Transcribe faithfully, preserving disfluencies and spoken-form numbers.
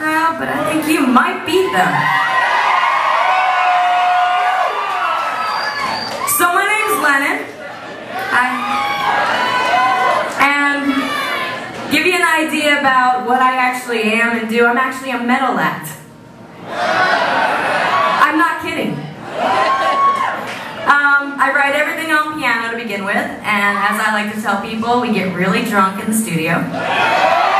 crowd, but I think you might beat them. So my name's Lennon. I, and give you an idea about what I actually am and do, I'm actually a metal act. I'm not kidding. Um, I write everything on piano to begin with, and as I like to tell people, we get really drunk in the studio.